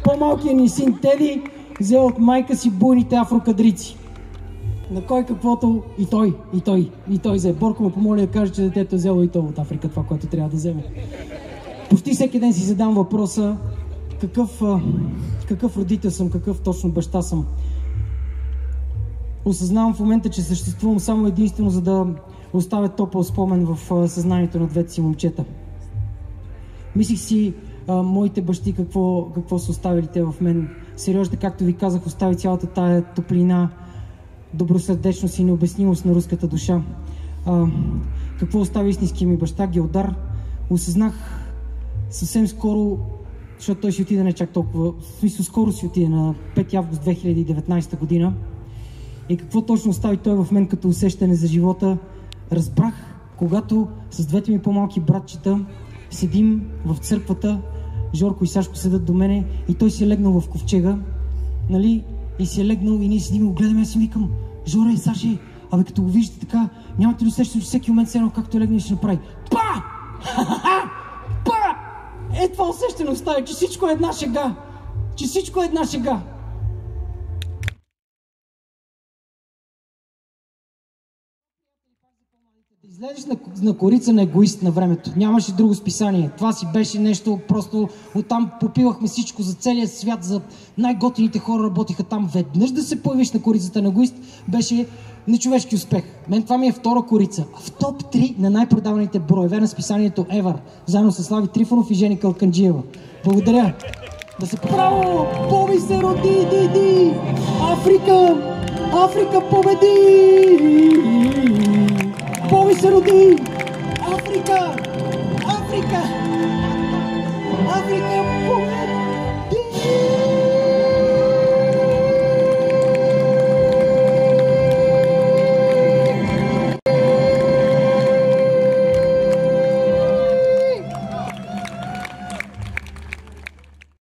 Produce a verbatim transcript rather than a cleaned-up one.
По-малкият ни син Теди взе от майка си буйните афрокадрици. На кой каквото и той, и той, и той взе. Борко му помоли да каже, че детето е взело и то от Африка това, което трябва да вземе. Почти всеки ден си задам въпроса какъв, какъв родител съм, какъв точно баща съм. Осъзнавам в момента, че съществувам само единствено, за да оставя топъл спомен в съзнанието на двете си момчета. Мислих си а, моите бащи какво, какво са оставили те в мен. Сережда, както ви казах, остави цялата тая топлина, добросърдечност и необяснимост на руската душа. А, какво остави истинския ми баща, Геодар? Осъзнах съвсем скоро, защото той си отиде не чак толкова, в смисъл скоро си отиде на пети август две хиляди и деветнадесета година. И какво точно остави той в мен като усещане за живота, разбрах, когато с двете ми по-малки братчета седим в църквата, Жорко и Сашко седат до мене и той си е легнал в ковчега, нали, и си е легнал и ние седим и го гледаме, аз си викам: Жоре, Саше, абе като го виждате така, нямате ли усещане, че всеки момент седно, както е легнал, ще направи па! Па! Е, това усещане остави, че всичко е една шега, че всичко е една шега. Излезеш на, на корица на егоист на времето. Нямаше друго списание. Това си беше нещо, просто оттам попивахме всичко за целия свят, за най-готините хора работиха там. Веднъж да се появиш на корицата на егоист беше нечовешки успех. Мен това ми е втора корица. В топ три на най-продаваните броеве на списанието Ever, заедно с Слави Трифонов и Жени Калканджиева. Благодаря. Да се право! Боби се роди, диди! Африка! Африка победи! Боби се роди! Африка! Африка! Африка победи!